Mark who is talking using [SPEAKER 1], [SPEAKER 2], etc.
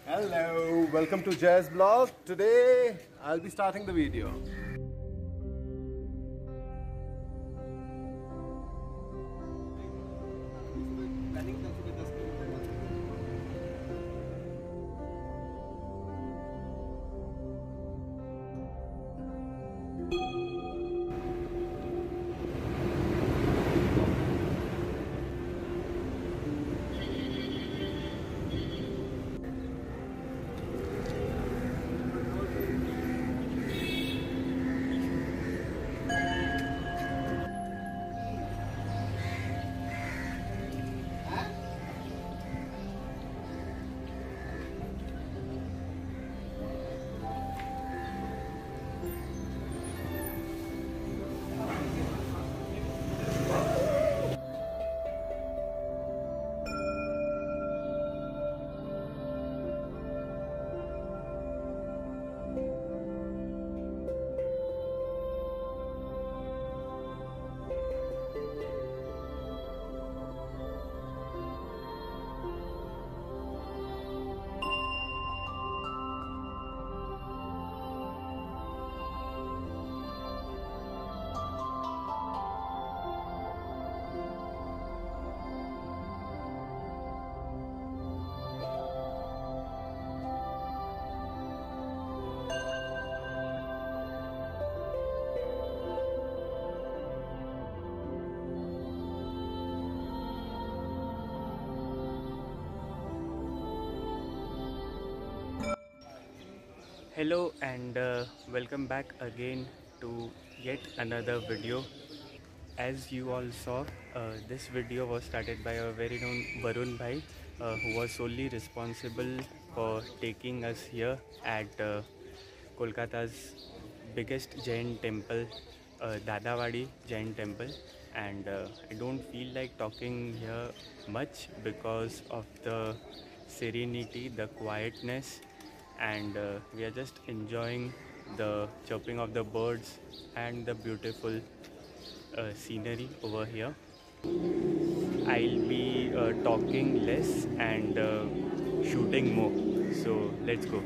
[SPEAKER 1] Hello, welcome to Jazz Blog. Today I'll be starting the video.
[SPEAKER 2] Hello and welcome back again to yet another video. As you all saw, this video was started by our very known Varun Bhai, who was solely responsible for taking us here at Kolkata's biggest Jain temple, Dadawadi Jain Temple. And I don't feel like talking here much because of the serenity, the quietness, and we are just enjoying the chirping of the birds and the beautiful scenery over here. I'll be talking less and shooting more, so let's go.